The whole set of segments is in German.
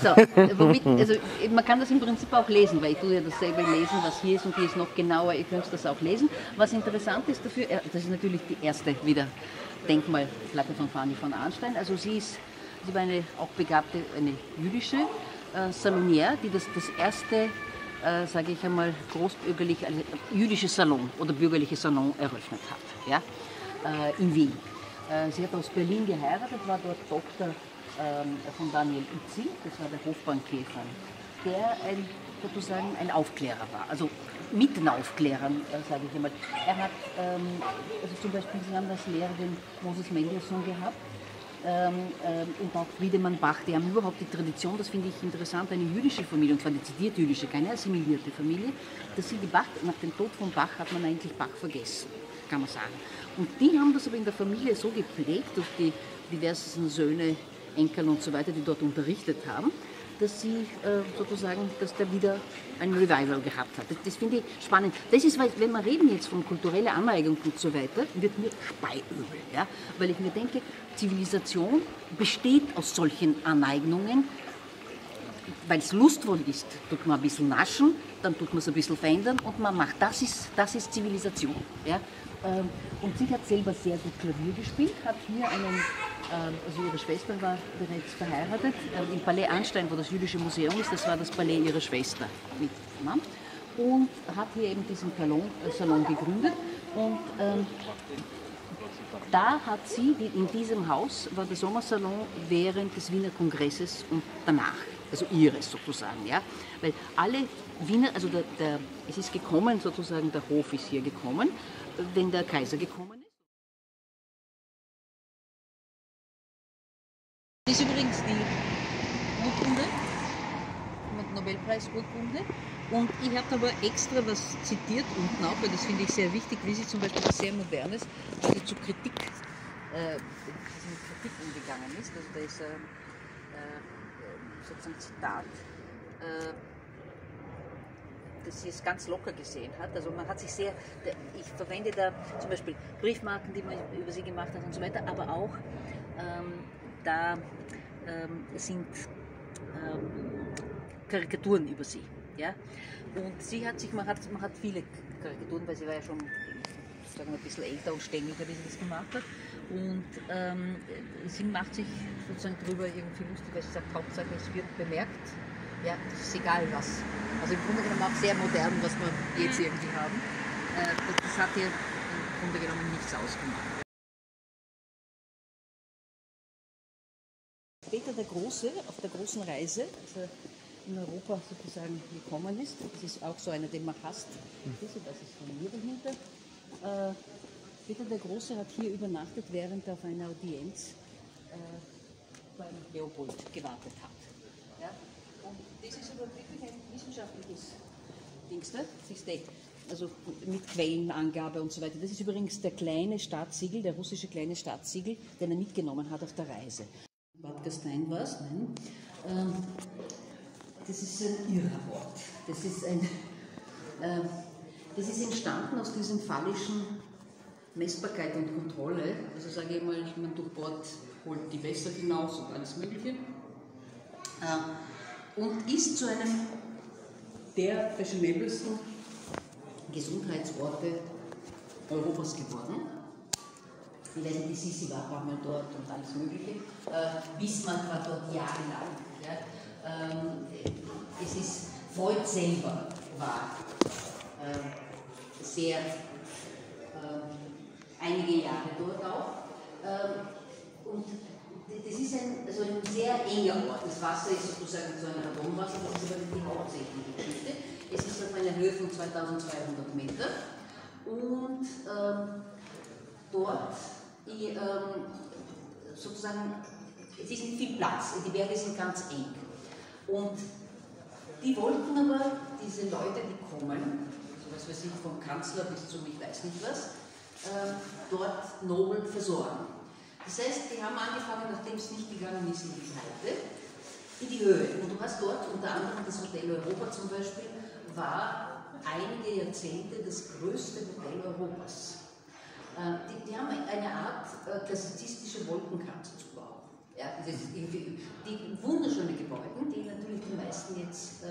So, womit, also man kann das im Prinzip auch lesen, weil ich tue ja dasselbe lesen, was hier ist und hier ist noch genauer, ihr könnt das auch lesen. Was interessant ist dafür, das ist natürlich die erste wieder Denkmalplatte von Fanny von Arnstein. Also sie war eine auch begabte, eine jüdische Salonière, die das erste, sage ich einmal, großbürgerliche, also jüdische Salon oder bürgerliche Salon eröffnet hat, ja, in Wien. Sie hat aus Berlin geheiratet, war dort Tochter von Daniel Itzi, das war der Hofbankier, der sozusagen ein Aufklärer war, also mit den Aufklärern, sage ich einmal. Er hat, also zum Beispiel, Sie haben als Lehrer den Moses Mendelssohn gehabt und auch Friedemann Bach, die haben überhaupt die Tradition, das finde ich interessant, eine jüdische Familie, und zwar dezidiert jüdische, keine assimilierte Familie, dass sie die Bach, nach dem Tod von Bach hat man eigentlich Bach vergessen, kann man sagen. Und die haben das aber in der Familie so gepflegt, durch die diversen Söhne, Enkel und so weiter, die dort unterrichtet haben, dass sie sozusagen, dass der wieder ein Revival gehabt hat. Das finde ich spannend. Das ist, weil, wenn wir reden jetzt von kultureller Aneignung und so weiter, wird mir speiübel, ja? Weil ich mir denke, Zivilisation besteht aus solchen Aneignungen, weil es lustvoll ist, tut man ein bisschen naschen, dann tut man es ein bisschen verändern und man macht. Das ist Zivilisation. Ja? Und sie hat selber sehr gut Klavier gespielt, hat hier also ihre Schwester war bereits verheiratet, im Palais Arnstein, wo das Jüdische Museum ist, das war das Palais ihrer Schwester mit Mann, und hat hier eben diesen Salon gegründet. Und da hat sie, in diesem Haus war der Sommersalon während des Wiener Kongresses und danach, also ihres sozusagen, ja, weil alle Wiener, also es ist gekommen sozusagen, der Hof ist hier gekommen, wenn der Kaiser gekommen ist. Das ist übrigens die Urkunde, mit Nobelpreis-Urkunde. Und ich habe aber extra was zitiert unten auch, weil das finde ich sehr wichtig, wie sie zum Beispiel was sehr Modernes, weil sie zu Kritik, mit Kritik umgegangen ist. Also da ist sozusagen ein Zitat, das sie es ganz locker gesehen hat. Also man hat sich sehr, ich verwende da zum Beispiel Briefmarken, die man über sie gemacht hat und so weiter, aber auch da sind Karikaturen über sie. Ja? Und sie hat sich, man hat viele Karikaturen, weil sie war ja schon sagen wir, ein bisschen älter und stängeliger, wie sie das gemacht hat. Und sie macht sich sozusagen darüber irgendwie lustig, weil sie sagt, Hauptsache es wird bemerkt. Ja, das ist egal was. Also im Grunde genommen auch sehr modern, was wir jetzt irgendwie haben. Das hat ihr im Grunde genommen nichts ausgemacht. Peter der Große auf der großen Reise, als er in Europa sozusagen gekommen ist, das ist auch so einer, den man hasst, das ist von mir dahinter. Peter der Große hat hier übernachtet, während er auf eine Audienz beim Leopold gewartet hat. Ja? Und das ist aber wirklich ein wissenschaftliches Dings, ne? Also mit Quellenangabe und so weiter. Das ist übrigens der kleine Staatssiegel, der russische kleine Staatssiegel, den er mitgenommen hat auf der Reise. Bad Gastein war es, nein. Das ist ein irrer Ort. Das ist entstanden aus diesem phallischen Messbarkeit und Kontrolle. Also sage ich mal, man durchbohrt, holt die Wässer hinaus und alles Mögliche. Und ist zu einem der fashionablesten Gesundheitsorte Europas geworden. Ich weiß nicht, die Sissi war auch mal dort und alles Mögliche. Bismarck war dort jahrelang. Ja. Es ist, Freud selber war sehr einige Jahre dort auch. Und das ist ein sehr enger Ort. Das Wasser ist sozusagen so ein Atomwasser, das ist aber nicht die hauptsächliche Geschichte. Es ist auf einer Höhe von 2200 Meter und dort sozusagen, es ist nicht viel Platz, die Berge sind ganz eng. Und die wollten aber, diese Leute, die kommen, so was weiß ich, vom Kanzler bis zu ich weiß nicht was, dort nobel versorgen. Das heißt, die haben angefangen, nachdem es nicht gegangen ist in die Breite, in die Höhe. Und du hast dort unter anderem das Hotel Europa zum Beispiel, war einige Jahrzehnte das größte Hotel Europas. Die haben eine Art klassizistische Wolkenkratzer zu bauen. Ja, die wunderschönen Gebäude, die natürlich die meisten jetzt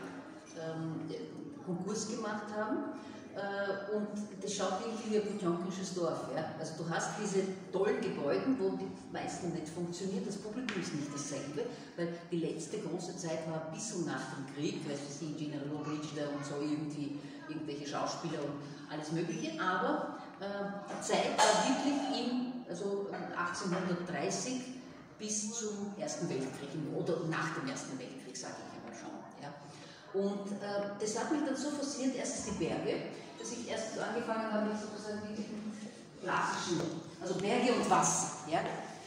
Konkurs gemacht haben. Und das schaut wirklich wie ein potemkinsches Dorf. Ja? Also du hast diese tollen Gebäude, wo die meisten nicht funktionieren, das Publikum ist nicht dasselbe, weil die letzte große Zeit war ein bisschen nach dem Krieg, weißt du, die General Bridge und so, irgendwelche Schauspieler und alles Mögliche, aber die Zeit war wirklich also 1830 bis zum Ersten Weltkrieg oder nach dem Ersten Weltkrieg, sage ich einmal schon. Ja? Und das hat mich dann so fasziniert, erstens die Berge, dass ich erst so angefangen habe mit sozusagen mit klassischen, also Berge und Wasser. Ja?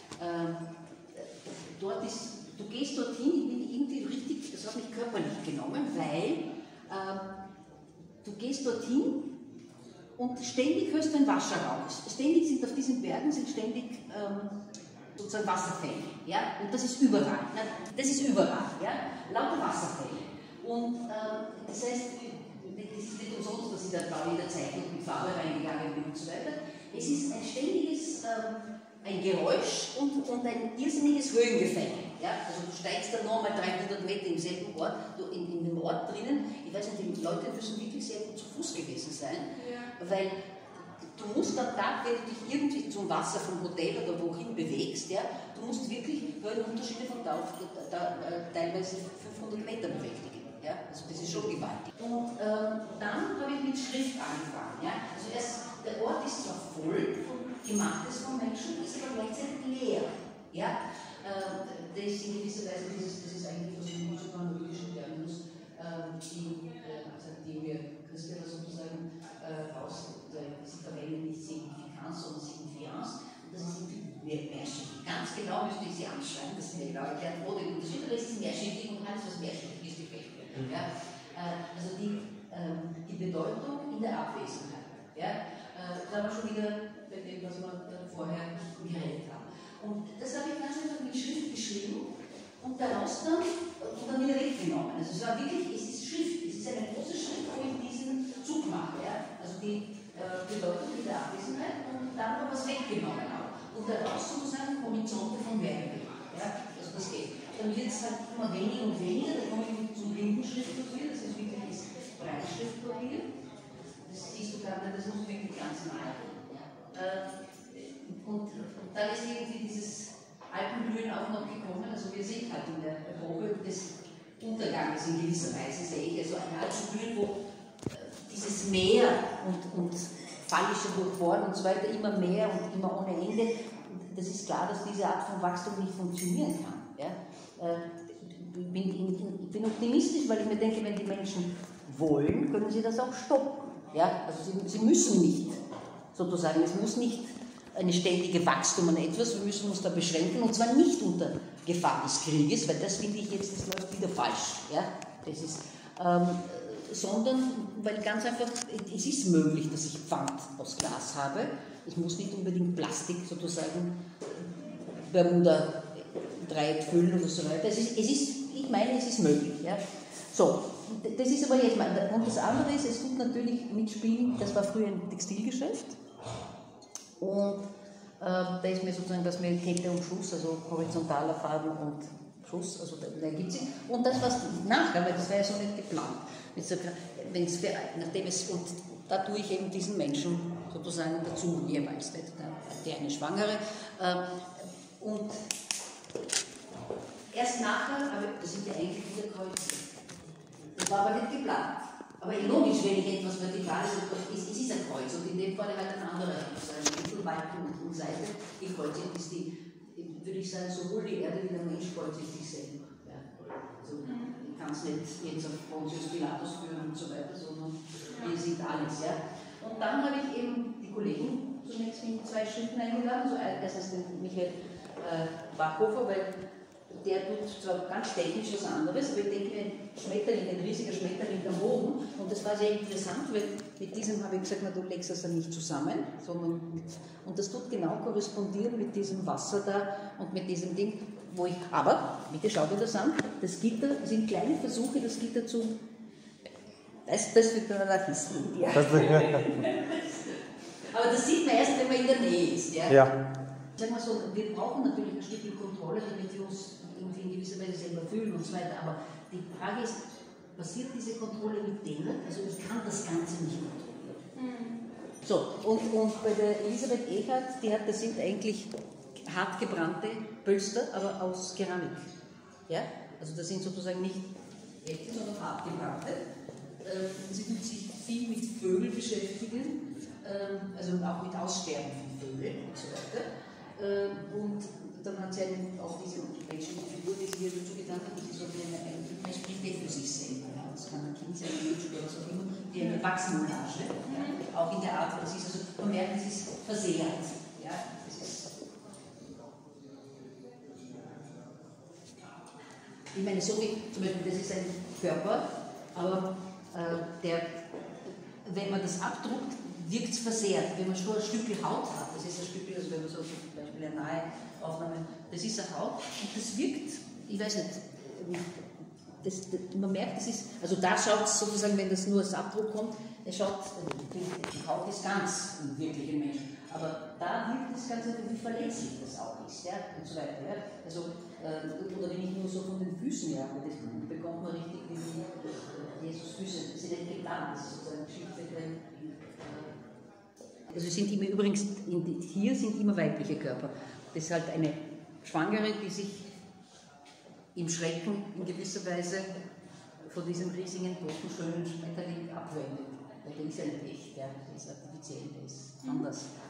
Dort du gehst dorthin, ich bin irgendwie richtig, das hat mich körperlich genommen, weil du gehst dorthin und ständig hörst du ein Wasserraum. Ständig sind auf diesen Bergen sozusagen Wasserfälle. Ja? Und das ist überall. Das ist überall. Ja? Lauter Wasserfälle. Und das heißt, das ist nicht umsonst, dass ich da in der Zeichnung mit Farbe reingegangen bin und so weiter. Es ist ein ständiges ein Geräusch und ein irrsinniges Höhengefälle. Ja? Also du steigst dann nochmal 300 Meter im selben Ort, in dem Ort drinnen. Ich weiß nicht, die Leute müssen wirklich sehr gut zu Fuß gewesen sein, weil du musst am Tag, wenn du dich irgendwie zum Wasser vom Hotel oder wohin bewegst, ja, du musst wirklich Höhenunterschiede von teilweise 500 Meter bewältigen. Ja, also das ist schon gewaltig. Und dann habe ich mit Schrift angefangen. Ja? Also der Ort ist zwar voll von Gemachtes von Menschen, ist aber gleichzeitig leer. Ja? Das ist in gewisser Weise, das ist eigentlich was im psychoanalytischen Terminus, die wir Christian sozusagen sie verwenden nicht Signifikanz, sondern Signifianz. Und das ist mehrschichtig. Ganz genau müsste ich sie anschreiben, das ist mir genau erklärt, wo der Unterschied ist, ist mehrschichtig und alles, was mehrschichtig ist, gefällt mir. Ja? Also die Bedeutung in der Abwesenheit. Ja? Da haben wir schon wieder bei dem, was wir vorher geredet haben. Und das habe ich ganz einfach mit Schrift geschrieben und daraus dann wieder weggenommen. Also es war wirklich, es ist Schrift, es ist eine große Schrift, wo ich diesen Zug mache. Ja? Also die Bedeutung in der Abwesenheit und dann noch was weggenommen habe. Und daraus sozusagen Horizonte von Werken gemacht. Ja? Also das geht. Dann wird es halt immer weniger und weniger, dann komme ich zum blinden Schriftpapier, das ist wirklich das Breitschriftpapier. Das siehst du gar nicht, das muss wirklich ganz nah. Und dann ist irgendwie dieses Alpenglühen auch noch gekommen, also wir sind halt in der Epoche des Unterganges in gewisser Weise, sehe ich, also ein Alpenglühen, wo dieses Meer und fallische Durchbohren und so weiter immer mehr und immer ohne Ende, das ist klar, dass diese Art von Wachstum nicht funktionieren kann. Ja? Ich bin optimistisch, weil ich mir denke, wenn die Menschen wollen, können sie das auch stoppen. Ja? Also sie müssen nicht, sozusagen, es muss nicht eine ständige Wachstum an etwas, wir müssen uns da beschränken, und zwar nicht unter Gefahr des Krieges, weil das finde ich jetzt, das läuft wieder falsch. Ja? Das ist, sondern weil ganz einfach, es ist möglich, dass ich Pfand aus Glas habe, ich muss nicht unbedingt Plastik sozusagen Bermuda Dreieck füllen oder so weiter. Ich meine, es ist möglich. Ja? So, das ist aber jetzt mal. Und das andere ist, es tut natürlich mitspielen, das war früher ein Textilgeschäft. Und da ist mir sozusagen das mit Kette und Schuss, also horizontaler Faden und Schuss, also da gibt es. Und das, was nachher, weil das war ja so nicht geplant. Und da tue ich eben diesen Menschen sozusagen dazu, jeweils, die eine Schwangere. Und erst nachher, aber das sind ja eigentlich wieder Kreuze. Das war aber nicht geplant. Aber logisch, wenn ich etwas vertikal ist, es ist ein Kreuz. Und in dem Fall halt ein anderer, ein Mittelbalken und Seite. Die Kreuze ist würde ich sagen, sowohl die Erde wie der Mensch kreuzt sich selber. Ja. Also, ich kann es nicht jetzt auf Pontius Pilatus führen und so weiter, sondern wir sind alles. Ja. Und dann habe ich eben die Kollegen zunächst in 2 Schritten eingeladen. Also erstens den Michael Bachhofer, weil der tut zwar ganz technisch was anderes, aber ich denke, ein riesiger Schmetterling am Boden. Und das war sehr interessant, weil mit diesem habe ich gesagt, na, du legst das dann nicht zusammen, sondern und das tut genau korrespondieren mit diesem Wasser da und mit diesem Ding, wo ich, aber, bitte schau dir das an, das Gitter, das sind kleine Versuche, das Gitter zu, das wird ein Anarchisten. Ja. Aber das sieht man erst, wenn man in der Nähe ist. Ja. Sagen wir so, wir brauchen natürlich ein Stück Kontrolle, damit gewisserweise selber fühlen und so weiter. Aber die Frage ist, passiert diese Kontrolle mit denen? Also ich kann das Ganze nicht kontrollieren. So, und bei der Elisabeth Echardt, das sind eigentlich hart gebrannte Pölster, aber aus Keramik. Ja? Also das sind sozusagen nicht echte, sondern hart gebrannte. Sie tut sich viel mit Vögeln beschäftigen, also auch mit Aussterben von Vögeln und so weiter. Und dann hat sie auch diese menschliche Figur, die sie hier dazu getan hat, die so man spricht nicht für sich selber. Ja. Das kann ein Kind sein, ein Mensch oder was auch immer, wie eine Wachsmontage. Ja. Auch in der Art, es ist also, man merkt, es ist versehrt. Ja. Ich meine, so wie zum Beispiel, das ist ein Körper, aber wenn man das abdruckt, wirkt es versehrt. Wenn man schon ein Stück Haut hat, das ist ein Stück, also wenn man so zum Beispiel eine nahe Aufnahme, das ist eine Haut und das wirkt, ich weiß nicht, man merkt, das ist, also da schaut es sozusagen, wenn das nur als Abdruck kommt, die Haut ist ganz ein wirklicher Mensch, aber da wirkt das Ganze, wie verletzlich das auch ist, ja, und so weiter. Ja. Also, oder wenn ich nur so von den Füßen her, das bekommt man richtig wie Jesus Füße, das sind nicht geplant, das ist sozusagen Geschichte drin. Also sind immer übrigens, hier sind immer weibliche Körper. Das ist halt eine Schwangere, die sich im Schrecken in gewisser Weise von diesem riesigen, toten, schönen Schmetterling abwendet. Weil der ist ja nicht echt, ja. Der ist artifiziell, der ist anders.